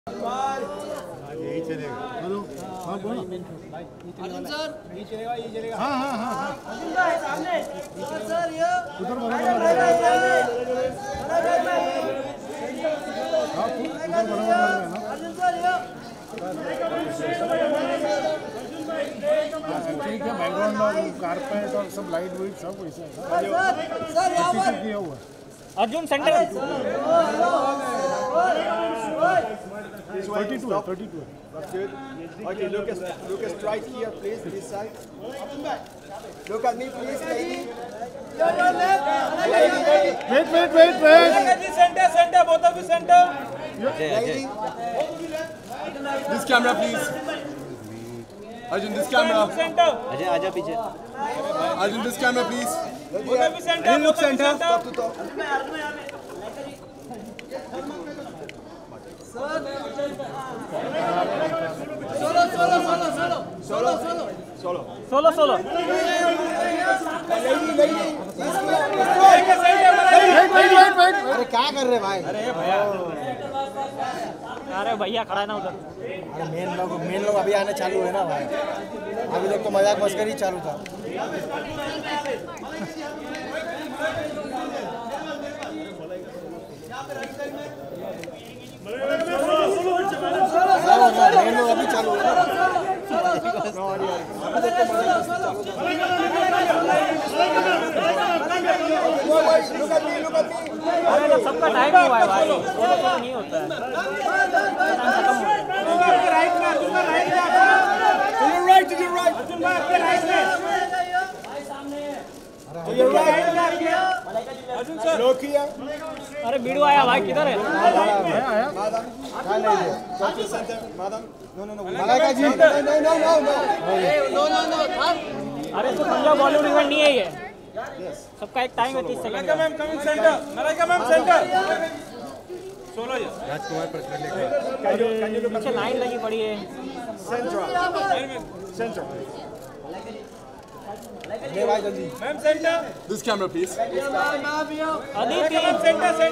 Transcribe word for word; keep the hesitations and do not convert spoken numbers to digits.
यही चलेगा। हेलो, हाँ बोलो। अर्जुन सर, ये चलेगा, ये चलेगा। हाँ हाँ हाँ हाँ। अर्जुन भाई सामने। सर सर ये। उधर बराबर हाँ, हाँ, उधर बराबर लग रहा है ना। अर्जुन सर ये। एक्चुअली क्या बैकग्राउंड और कारपेट और सब लाइट वाइट सब वैसा है। सर सर यहाँ पर किया हुआ है। अर्जुन सेंटर। thirty-two है, thirty-two है। That's good. Okay, Lucas, Lucas, right here, please, this side. Look at me, please, lady. Wait, wait, wait, wait. Center, center, both of you center. Lady. This camera, please. Arjun, this camera. Center. Ajay आजा पीछे। Arjun, this camera, please. Both of you center. Look Both of you center. center. Top to top. Solo solo solo solo solo solo Solo. Solo, solo. Lady, lady. Wait, wait, wait, wait. अरे क्या कर रहे भाई? अरे भैया खड़ा है ना उधर। अरे मेन लोग मेन लोग अभी आने चालू है ना भाई। अभी लोग तो मजाक मस्करी चालू था। मेन लोग अभी चालू है ना। अरे जब सबका टाइम हुआ है भाई, सोलो सोलो नहीं होता है। राइट में, तुमका राइट में। To your right, to your right. तुमका आपके राइट में। To your right. Arjun sir. Look here. अरे वीडियो आया भाई, किधर है? Madam. Come to center. Madam. No, no, no. Malaika ji. No, no, no, no, no. No no no थाम अरे तो पंजाब बॉलीवुड इवेंट नहीं है ये। सबका एक टाइम है तीस सेकंड का। Ma'am coming center. Malaika ma'am center. Solo ये। राजकुमार पर कर लेगा। पीछे लाइन लगी पड़ी है। Center. Center. Ma'am center. This camera, please. Aditi center centre.